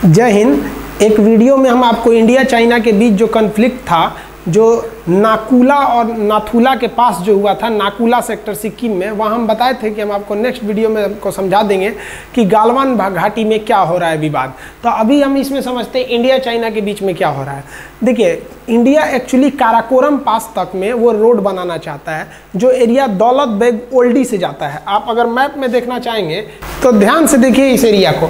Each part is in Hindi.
जय हिंद। एक वीडियो में हम आपको इंडिया चाइना के बीच जो कन्फ्लिक्ट था, जो नाकुला और नाथुला के पास जो हुआ था, नाकुला सेक्टर सिक्किम में, वहाँ हम बताए थे कि हम आपको नेक्स्ट वीडियो में आपको समझा देंगे कि गालवान घाटी में क्या हो रहा है विवाद। तो अभी हम इसमें समझते हैं इंडिया चाइना के बीच में क्या हो रहा है। देखिए, इंडिया एक्चुअली काराकोरम पास तक में वो रोड बनाना चाहता है जो एरिया दौलत बेग ओल्डी से जाता है। आप अगर मैप में देखना चाहेंगे तो ध्यान से देखिए इस एरिया को।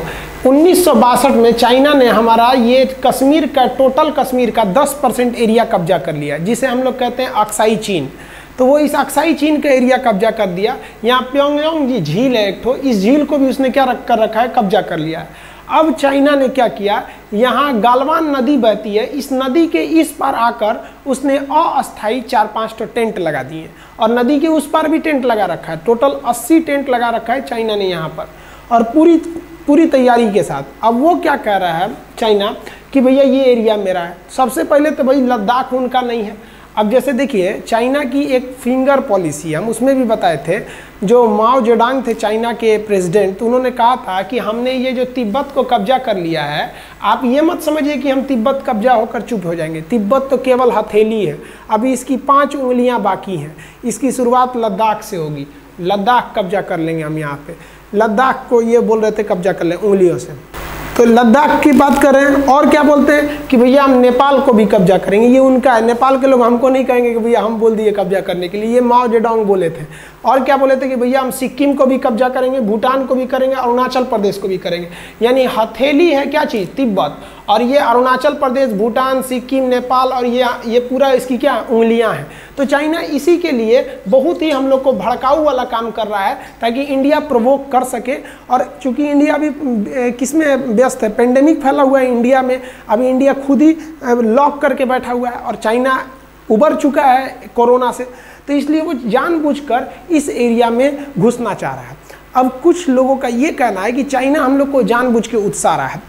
1962 में चाइना ने हमारा ये कश्मीर का, टोटल कश्मीर का 10% एरिया कब्जा कर लिया, जिसे हम लोग कहते हैं अक्साई चीन। तो वो इस अक्साई चीन का एरिया कब्जा कर दिया। यहाँ प्योंगयांग जी झील है एक ठो, इस झील को भी उसने क्या कर रखा है, कब्जा कर लिया है। अब चाइना ने क्या किया, यहाँ गालवान नदी बहती है, इस नदी के इस पार आकर उसने अस्थायी 4-5 टेंट लगा दिए और नदी के उस पार भी टेंट लगा रखा है। टोटल 80 टेंट लगा रखा है चाइना ने यहाँ पर, और पूरी तैयारी के साथ। अब वो क्या कह रहा है चाइना कि भैया ये एरिया मेरा है। सबसे पहले तो भाई लद्दाख उनका नहीं है। अब जैसे देखिए, चाइना की एक फिंगर पॉलिसी, हम उसमें भी बताए थे, जो माओ जेडोंग थे चाइना के प्रेसिडेंट, तो उन्होंने कहा था कि हमने ये जो तिब्बत को कब्जा कर लिया है, आप ये मत समझिए कि हम तिब्बत कब्जा होकर चुप हो जाएंगे। तिब्बत तो केवल हथेली है, अभी इसकी 5 उंगलियां बाकी हैं। इसकी शुरुआत लद्दाख से होगी। लद्दाख कब्जा कर लेंगे हम यहाँ पे। लद्दाख को ये बोल रहे थे कब्जा कर लें उंगलियों से, तो लद्दाख की बात कर रहे हैं। और क्या बोलते हैं कि भैया हम नेपाल को भी कब्जा करेंगे, ये उनका है। नेपाल के लोग हमको नहीं कहेंगे कि भैया हम बोल दिए कब्जा करने के लिए, ये माओ जेडोंग बोले थे। और क्या बोले थे कि भैया हम सिक्किम को भी कब्जा करेंगे, भूटान को भी करेंगे, अरुणाचल प्रदेश को भी करेंगे। यानी हथेली है क्या चीज़, तिब्बत, और ये अरुणाचल प्रदेश, भूटान, सिक्किम, नेपाल, और ये पूरा इसकी क्या उंगलियां हैं। तो चाइना इसी के लिए बहुत ही हम लोग को भड़काऊ वाला काम कर रहा है, ताकि इंडिया प्रोवोक कर सके। और चूंकि इंडिया अभी किस में व्यस्त है, पेंडेमिक फैला हुआ है इंडिया में, अभी इंडिया खुद ही लॉक करके बैठा हुआ है, और चाइना उबर चुका है कोरोना से, तो इसलिए वो जानबूझकर इस एरिया में घुसना चाह रहा है। अब कुछ लोगों का ये कहना है कि चाइना हम लोग को जानबूझ के उकसा रहा है,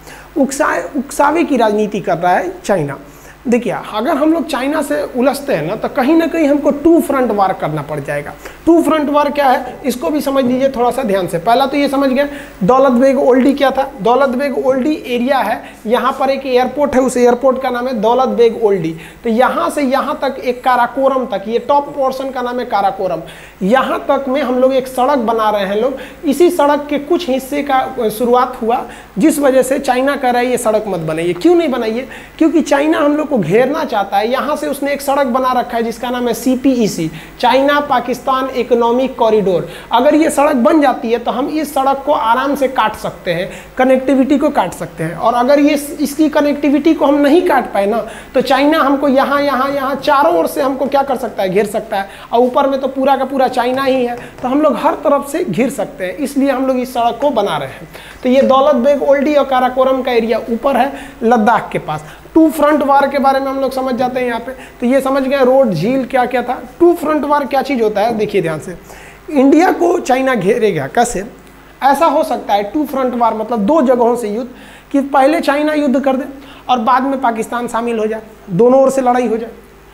उकसावे की राजनीति कर रहा है चाइना। देखिए, अगर हम लोग चाइना से उलझते हैं ना, तो कहीं ना कहीं हमको 2 फ्रंट वार करना पड़ जाएगा। 2 फ्रंट वार क्या है, इसको भी समझ लीजिए थोड़ा सा ध्यान से। पहला तो ये समझ गए दौलत बेग ओल्डी क्या था। दौलत बेग ओल्डी एरिया है, यहाँ पर एक एयरपोर्ट है, उस एयरपोर्ट का नाम है दौलत बेग ओल्डी। तो यहाँ से यहाँ तक एक काराकोरम तक, ये टॉप पोर्शन का नाम है काराकोरम, यहाँ तक में हम लोग एक सड़क बना रहे हैं लोग। इसी सड़क के कुछ हिस्से का शुरुआत हुआ, जिस वजह से चाइना कह रहा है ये सड़क मत बनाइए। क्यों नहीं बनाइए, क्योंकि चाइना हम लोग को घेरना चाहता है। यहाँ से उसने एक सड़क बना रखा है जिसका नाम है CPEC, China Pakistan economic corridor. अगर ये सड़क बन जाती है तो हम इस सड़क को आराम से काट सकते हैं, कनेक्टिविटी को काट सकते हैं। और अगर ये इसकी कनेक्टिविटी को हम नहीं काट पाए ना, तो चाइना हमको यहाँ चारों ओर से हमको क्या कर सकता है, घेर सकता है। और ऊपर में तो पूरा का पूरा चाइना ही है, तो हम लोग हर तरफ से घिर सकते हैं। इसलिए हम लोग इस सड़क को बना रहे हैं। तो ये दौलत बेग ओल्डी और काराकोरम का एरिया ऊपर है लद्दाख के पास। 2 फ्रंट वार के बारे में हम लोग समझ जाते हैं यहाँ पे। तो ये समझ गए रोड, झील क्या क्या था। 2 फ्रंट वार क्या चीज़ होता है, देखिए ध्यान से। इंडिया को चाइना घेरेगा कैसे, ऐसा हो सकता है 2 फ्रंट वार मतलब 2 जगहों से युद्ध, कि पहले चाइना युद्ध कर दे और बाद में पाकिस्तान शामिल हो जाए, दोनों ओर से लड़ाई हो जाए।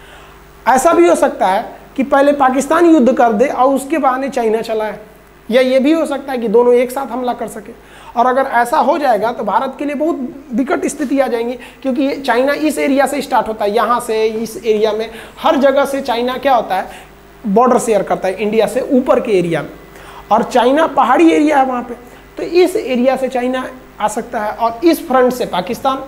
ऐसा भी हो सकता है कि पहले पाकिस्तान युद्ध कर दे और उसके बहाने चाइना चलाए, या ये भी हो सकता है कि दोनों एक साथ हमला कर सके। और अगर ऐसा हो जाएगा तो भारत के लिए बहुत विकट स्थिति आ जाएंगी, क्योंकि चाइना इस एरिया से स्टार्ट होता है, यहाँ से इस एरिया में हर जगह से चाइना क्या होता है, बॉर्डर शेयर करता है इंडिया से ऊपर के एरिया में। और चाइना पहाड़ी एरिया है वहाँ पे, तो इस एरिया से चाइना आ सकता है, और इस फ्रंट से पाकिस्तान।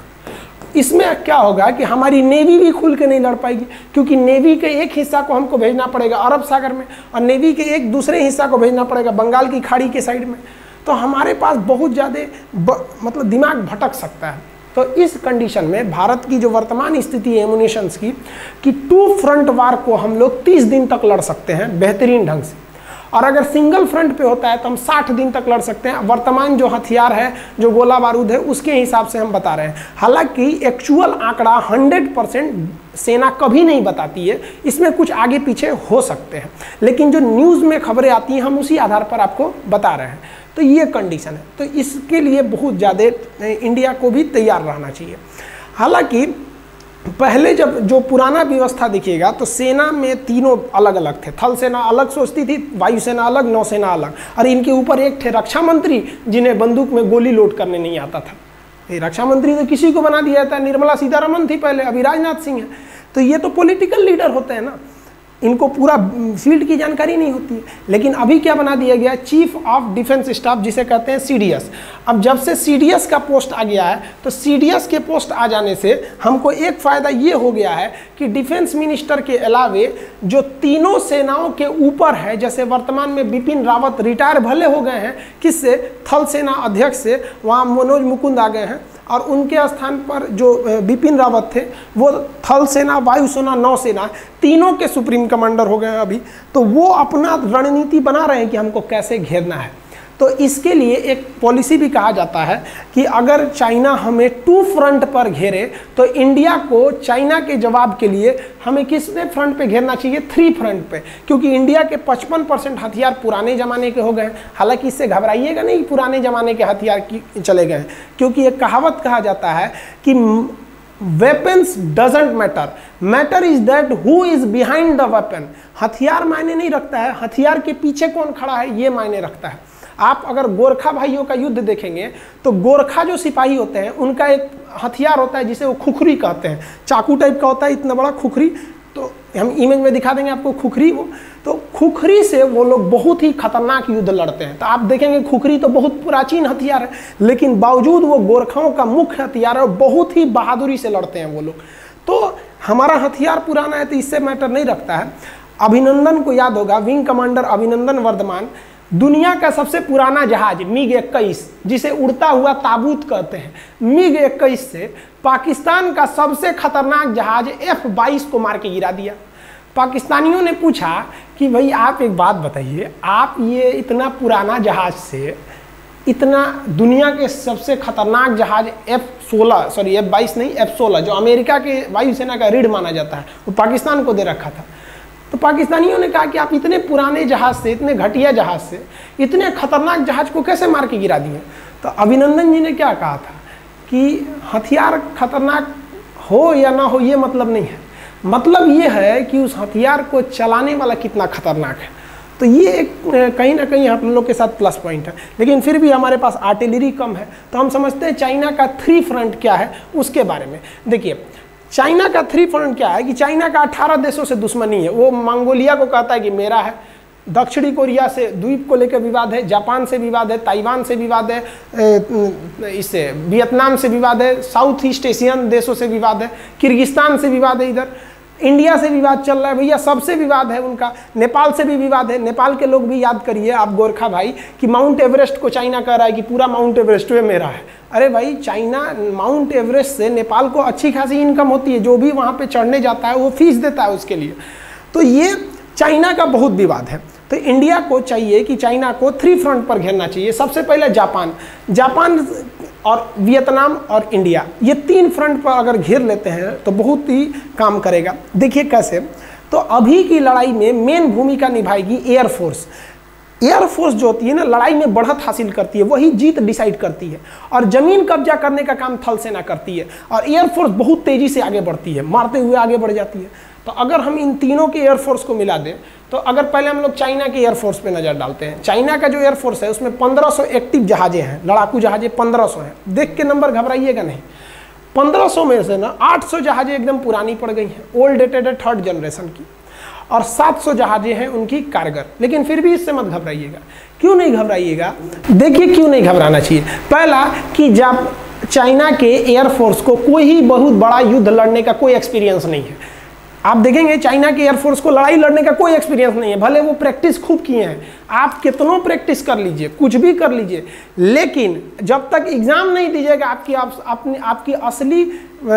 इसमें क्या होगा कि हमारी नेवी भी खुल के नहीं लड़ पाएगी, क्योंकि नेवी के एक हिस्सा को हमको भेजना पड़ेगा अरब सागर में, और नेवी के एक दूसरे हिस्सा को भेजना पड़ेगा बंगाल की खाड़ी के साइड में। तो हमारे पास बहुत ज़्यादा मतलब दिमाग भटक सकता है। तो इस कंडीशन में भारत की जो वर्तमान स्थिति है एमुनिशंस की, कि 2 फ्रंट वार को हम लोग 30 दिन तक लड़ सकते हैं बेहतरीन ढंग से। और अगर सिंगल फ्रंट पे होता है तो हम 60 दिन तक लड़ सकते हैं। वर्तमान जो हथियार है, जो गोला बारूद है, उसके हिसाब से हम बता रहे हैं। हालांकि एक्चुअल आंकड़ा 100% सेना कभी नहीं बताती है, इसमें कुछ आगे पीछे हो सकते हैं, लेकिन जो न्यूज़ में खबरें आती हैं हम उसी आधार पर आपको बता रहे हैं। तो ये कंडीशन है, तो इसके लिए बहुत ज़्यादा इंडिया को भी तैयार रहना चाहिए। हालांकि पहले जब जो पुराना व्यवस्था देखिएगा तो सेना में तीनों अलग अलग थे। थल सेना अलग सोचती थी, वायुसेना अलग, नौसेना अलग, और इनके ऊपर एक थे रक्षा मंत्री जिन्हें बंदूक में गोली लोड करने नहीं आता था। रक्षा मंत्री तो किसी को बना दिया जाता है, निर्मला सीतारमण थी पहले, अभी राजनाथ सिंह है। तो ये तो पॉलिटिकल लीडर होते हैं ना, इनको पूरा फील्ड की जानकारी नहीं होती है। लेकिन अभी क्या बना दिया गया, चीफ ऑफ डिफेंस स्टाफ, जिसे कहते हैं सीडीएस। अब जब से सीडीएस का पोस्ट आ गया है, तो सीडीएस के पोस्ट आ जाने से हमको एक फ़ायदा ये हो गया है कि डिफेंस मिनिस्टर के अलावे जो तीनों सेनाओं के ऊपर है, जैसे वर्तमान में बिपिन रावत रिटायर भले हो गए हैं, किससे, थल सेना अध्यक्ष से, वहाँ मनोज मुकुंद आ गए हैं, और उनके स्थान पर जो बिपिन रावत थे वो थल सेना, वायुसेना, नौसेना तीनों के सुप्रीम कमांडर हो गए हैं अभी। तो वो अपना रणनीति बना रहे हैं कि हमको कैसे घेरना है। तो इसके लिए एक पॉलिसी भी कहा जाता है कि अगर चाइना हमें 2 फ्रंट पर घेरे तो इंडिया को चाइना के जवाब के लिए हमें किसने फ्रंट पे घेरना चाहिए, 3 फ्रंट पे, क्योंकि इंडिया के 55% हथियार पुराने ज़माने के हो गए हैं। हालांकि इससे घबराइएगा नहीं, पुराने ज़माने के हथियार की चले गए हैं, क्योंकि एक कहावत कहा जाता है कि weapons doesn't matter, matter is that who is behind the weapon. हथियार मायने नहीं रखता है, हथियार के पीछे कौन खड़ा है ये मायने रखता है। आप अगर गोरखा भाइयों का युद्ध देखेंगे तो गोरखा जो सिपाही होते हैं उनका एक हथियार होता है जिसे वो खुखरी कहते हैं, चाकू टाइप का होता है, इतना बड़ा खुखरी। तो हम इमेज में दिखा देंगे आपको खुखरी, वो तो खुखरी से वो लोग बहुत ही खतरनाक युद्ध लड़ते हैं। तो आप देखेंगे खुखरी तो बहुत प्राचीन हथियार है, लेकिन बावजूद वो गोरखाओं का मुख्य हथियार है और बहुत ही बहादुरी से लड़ते हैं वो लोग। तो हमारा हथियार पुराना है तो इससे मैटर नहीं रखता है। अभिनंदन को याद होगा, विंग कमांडर अभिनंदन वर्धमान, दुनिया का सबसे पुराना जहाज MiG-21, जिसे उड़ता हुआ ताबूत कहते हैं, MiG-21 से पाकिस्तान का सबसे खतरनाक जहाज F-22 को मार के गिरा दिया। पाकिस्तानियों ने पूछा कि भाई आप एक बात बताइए, आप ये इतना पुराना जहाज से इतना दुनिया के सबसे खतरनाक जहाज F-22 नहीं, F-16 जो अमेरिका के वायुसेना का रीढ़ माना जाता है, वो पाकिस्तान को दे रखा था। तो पाकिस्तानियों ने कहा कि आप इतने पुराने जहाज से, इतने घटिया जहाज से, इतने खतरनाक जहाज को कैसे मार के गिरा दिए। तो अभिनंदन जी ने क्या कहा था कि हथियार खतरनाक हो या ना हो ये मतलब नहीं है, मतलब ये है कि उस हथियार को चलाने वाला कितना खतरनाक है। तो ये एक कहीं ना कहीं हम लोग के साथ प्लस पॉइंट है। लेकिन फिर भी हमारे पास आर्टिलरी कम है, तो हम समझते हैं चाइना का 3 फ्रंट क्या है उसके बारे में। देखिए चाइना का 3 फ्रंट क्या है कि चाइना का 18 देशों से दुश्मनी है। वो मंगोलिया को कहता है कि मेरा है, दक्षिणी कोरिया से द्वीप को लेकर विवाद है, जापान से विवाद है, ताइवान से विवाद है, इससे वियतनाम से विवाद है, साउथ ईस्ट एशियन देशों से विवाद है, किर्गिस्तान से विवाद है, इधर इंडिया से विवाद चल रहा है, भैया सबसे विवाद है उनका, नेपाल से भी विवाद है। नेपाल के लोग भी याद करिए आप गोरखा भाई कि माउंट एवरेस्ट को चाइना कह रहा है कि पूरा माउंट एवरेस्ट वे मेरा है। अरे भाई चाइना माउंट एवरेस्ट से नेपाल को अच्छी खासी इनकम होती है, जो भी वहाँ पे चढ़ने जाता है वो फीस देता है उसके लिए। तो ये चाइना का बहुत विवाद है। तो इंडिया को चाहिए कि चाइना को 3 फ्रंट पर घेरना चाहिए। सबसे पहले जापान और वियतनाम और इंडिया, ये 3 फ्रंट पर अगर घेर लेते हैं तो बहुत ही काम करेगा। देखिए कैसे, तो अभी की लड़ाई में मेन भूमिका निभाएगी एयरफोर्स। एयरफोर्स जो होती है ना, लड़ाई में बढ़त हासिल करती है, वही जीत डिसाइड करती है, और जमीन कब्जा करने का काम थल सेना करती है, और एयरफोर्स बहुत तेजी से आगे बढ़ती है, मारते हुए आगे बढ़ जाती है। तो अगर हम इन तीनों के एयरफोर्स को मिला दें, तो अगर पहले हम लोग चाइना के एयरफोर्स पे नज़र डालते हैं, चाइना का जो एयरफोर्स है उसमें 1500 एक्टिव जहाजें हैं, लड़ाकू जहाजें 1500 हैं। देख के नंबर घबराइएगा नहीं, 1500 में से ना 800 जहाजें एकदम पुरानी पड़ गई हैं, ओल्ड डेटेड है, 3rd जनरेशन की, और 700 जहाजें हैं उनकी कारगर। लेकिन फिर भी इससे मत घबराइएगा। क्यों नहीं घबराइएगा, देखिए क्यों नहीं घबराना चाहिए। पहला कि जब चाइना के एयरफोर्स को कोई ही बहुत बड़ा युद्ध लड़ने का कोई एक्सपीरियंस नहीं है। आप देखेंगे चाइना के एयरफोर्स को लड़ाई लड़ने का कोई एक्सपीरियंस नहीं है, भले वो प्रैक्टिस खूब किए हैं, आप कितनों प्रैक्टिस कर लीजिए, कुछ भी कर लीजिए, लेकिन जब तक एग्जाम नहीं दीजिएगा आपकी असली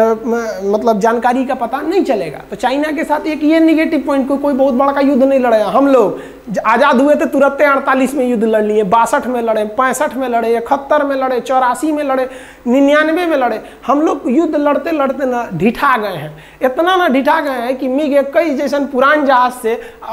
मतलब जानकारी का पता नहीं चलेगा। तो चाइना के साथ एक ये निगेटिव पॉइंट, कोई बहुत बड़ा का युद्ध नहीं लड़े। हम लोग आज़ाद हुए थे तुरंत 48 में युद्ध लड़ लिए, 62 में लड़े, 65 में लड़े, 71 में लड़े, 84 में लड़े, 99 में लड़े। हम लोग युद्ध लड़ते लड़ते ना ढिठा गए हैं, इतना ना ढिठा गए हैं कि MiG-21 जैसे पुरान जहाज से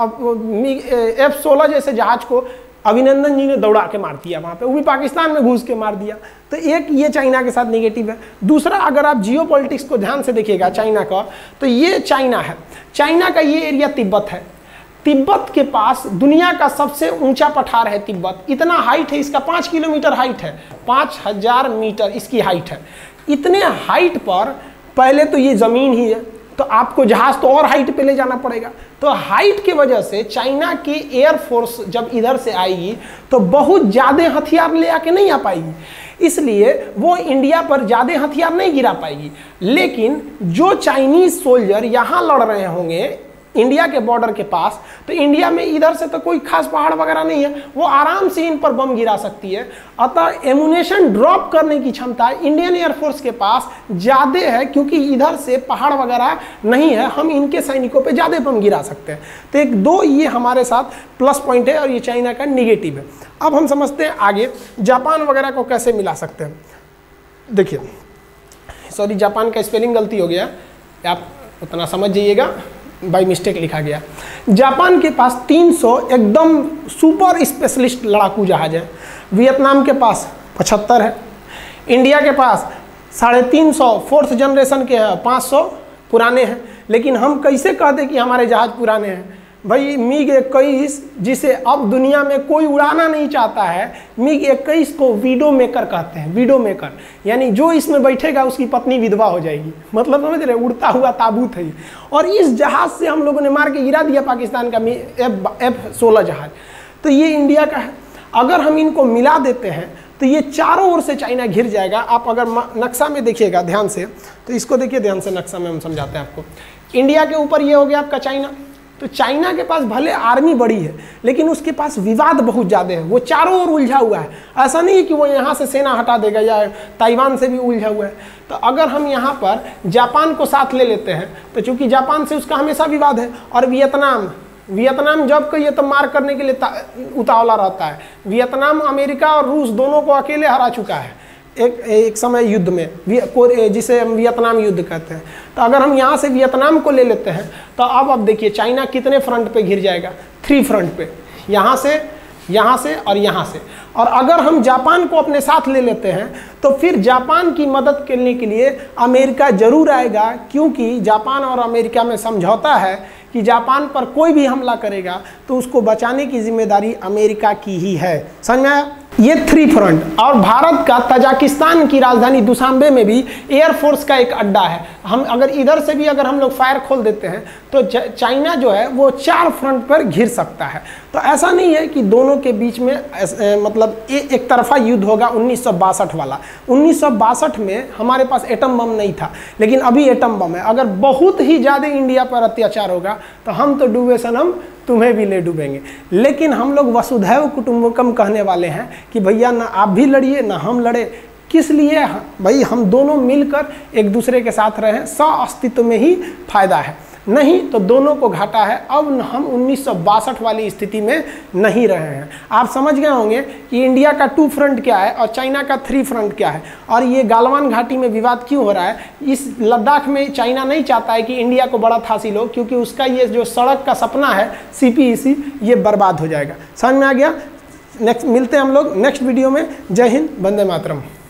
F-16 जैसे जहाज को अभिनंदन जी ने दौड़ा के मार दिया वहाँ पे, वो भी पाकिस्तान में घुस के मार दिया। तो एक ये चाइना के साथ नेगेटिव है। दूसरा, अगर आप जियो पॉलिटिक्स को ध्यान से देखिएगा चाइना का, तो ये चाइना है, चाइना का ये एरिया तिब्बत है, तिब्बत के पास दुनिया का सबसे ऊंचा पठार है तिब्बत। इतना हाइट है इसका, 5 किलोमीटर हाइट है, 5000 मीटर इसकी हाइट है। इतने हाइट पर पहले तो ये ज़मीन ही है, तो आपको जहाज़ तो और हाइट पे ले जाना पड़ेगा। तो हाइट की वजह से चाइना की एयरफोर्स जब इधर से आएगी तो बहुत ज़्यादा हथियार ले आके नहीं आ पाएगी, इसलिए वो इंडिया पर ज़्यादा हथियार नहीं गिरा पाएगी। लेकिन जो चाइनीज़ सोल्जर यहाँ लड़ रहे होंगे इंडिया के बॉर्डर के पास, तो इंडिया में इधर से तो कोई खास पहाड़ वगैरह नहीं है, वो आराम से इन पर बम गिरा सकती है। अतः एमुनेशन ड्रॉप करने की क्षमता इंडियन एयरफोर्स के पास ज़्यादा है, क्योंकि इधर से पहाड़ वगैरह नहीं है, हम इनके सैनिकों पे ज़्यादा बम गिरा सकते हैं। तो एक दो ये हमारे साथ प्लस पॉइंट है और ये चाइना का निगेटिव है। अब हम समझते हैं आगे जापान वगैरह को कैसे मिला सकते हैं। देखिए, सॉरी जापान का स्पेलिंग गलती हो गया, आप उतना समझ जाइएगा, बाई मिस्टेक लिखा गया। जापान के पास 300 एकदम सुपर स्पेशलिस्ट लड़ाकू जहाज है, वियतनाम के पास 75 है, इंडिया के पास 350 फोर्थ जनरेशन के हैं, 500 पुराने हैं। लेकिन हम कैसे कहते कि हमारे जहाज पुराने हैं? भाई MiG-21 जिसे अब दुनिया में कोई उड़ाना नहीं चाहता है, MiG-21 को विडो मेकर कहते हैं। विडो मेकर यानी जो इसमें बैठेगा उसकी पत्नी विधवा हो जाएगी, मतलब समझ रहे, उड़ता हुआ ताबूत है। और इस जहाज़ से हम लोगों ने मार के गिरा दिया पाकिस्तान का F-16 जहाज। तो ये इंडिया का है। अगर हम इनको मिला देते हैं तो ये चारों ओर से चाइना घिर जाएगा। आप अगर नक्शा में देखिएगा ध्यान से, तो इसको देखिए ध्यान से, नक्शा में हम समझाते हैं आपको। इंडिया के ऊपर ये हो गया आपका चाइना। तो चाइना के पास भले आर्मी बड़ी है, लेकिन उसके पास विवाद बहुत ज़्यादा है, वो चारों ओर उलझा हुआ है। ऐसा नहीं है कि वो यहाँ से सेना हटा देगा, या ताइवान से भी उलझा हुआ है। तो अगर हम यहाँ पर जापान को साथ ले लेते हैं, तो चूंकि जापान से उसका हमेशा विवाद है, और वियतनाम जब कोई ये तो मार करने के लिए उतावला रहता है। वियतनाम अमेरिका और रूस दोनों को अकेले हरा चुका है एक समय युद्ध में, जिसे हम वियतनाम युद्ध कहते हैं। तो अगर हम यहाँ से वियतनाम को ले लेते हैं, तो अब देखिए चाइना कितने फ्रंट पे घिर जाएगा? 3 फ्रंट पे, यहाँ से और यहाँ से। और अगर हम जापान को अपने साथ ले लेते हैं, तो फिर जापान की मदद करने के लिए अमेरिका जरूर आएगा, क्योंकि जापान और अमेरिका में समझौता है कि जापान पर कोई भी हमला करेगा तो उसको बचाने की जिम्मेदारी अमेरिका की ही है। समझ में आया? ये 3 फ्रंट। और भारत का तजाकिस्तान की राजधानी दुशांबे में भी एयरफोर्स का एक अड्डा है। हम अगर इधर से भी अगर हम लोग फायर खोल देते हैं, तो चाइना जो है वो 4 फ्रंट पर घिर सकता है। तो ऐसा नहीं है कि दोनों के बीच में मतलब एक तरफा युद्ध होगा 1962 वाला। 1962 में हमारे पास एटम बम नहीं था, लेकिन अभी एटम बम है। अगर बहुत ही ज़्यादा इंडिया पर अत्याचार होगा तो हम तो डूबे सनम, तुम्हें भी ले डूबेंगे। लेकिन हम लोग वसुधैव कुटुंबकम कहने वाले हैं कि भैया ना आप भी लड़िए ना हम लड़े। किस लिए? भाई हम दोनों मिलकर एक दूसरे के साथ रहें, सह-अस्तित्व में ही फायदा है, नहीं तो दोनों को घाटा है। अब हम 1962 वाली स्थिति में नहीं रहे हैं। आप समझ गए होंगे कि इंडिया का 2 फ्रंट क्या है और चाइना का 3 फ्रंट क्या है, और ये गालवान घाटी में विवाद क्यों हो रहा है। इस लद्दाख में चाइना नहीं चाहता है कि इंडिया को बड़ा हासिल हो, क्योंकि उसका ये जो सड़क का सपना है CPEC, ये बर्बाद हो जाएगा। समझ में आ गया? नेक्स्ट मिलते हैं हम लोग नेक्स्ट वीडियो में। जय हिंद, वंदे मातरम।